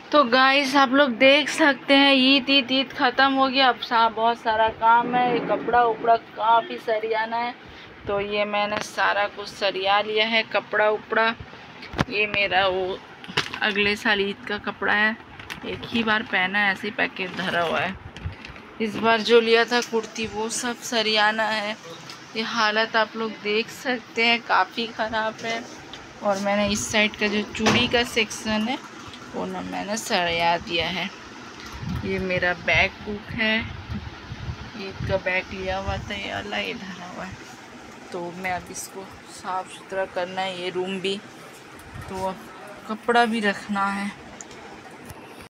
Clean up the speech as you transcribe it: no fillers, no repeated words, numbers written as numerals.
तो गाइस आप लोग देख सकते हैं ईद ख़त्म हो गया। अब बहुत सारा काम है, कपड़ा उपड़ा काफ़ी सरियाना है। तो ये मैंने सारा कुछ सरिया लिया है, कपड़ा उपड़ा। ये मेरा वो अगले साल ईद का कपड़ा है, एक ही बार पहना है, ऐसे ही पैकेट धरा हुआ है। इस बार जो लिया था कुर्ती वो सब सरियाना है। ये हालत आप लोग देख सकते हैं, काफ़ी ख़राब है। और मैंने इस साइड का जो चूड़ी का सेक्शन है वो ना मैंने सरिया दिया है। ये मेरा बैग बुक है, ईद का बैग लिया हुआ था, ये अल्लाह ये धरा हुआ है। तो मैं अब इसको साफ़ सुथरा करना है, ये रूम भी। तो अब कपड़ा भी रखना है।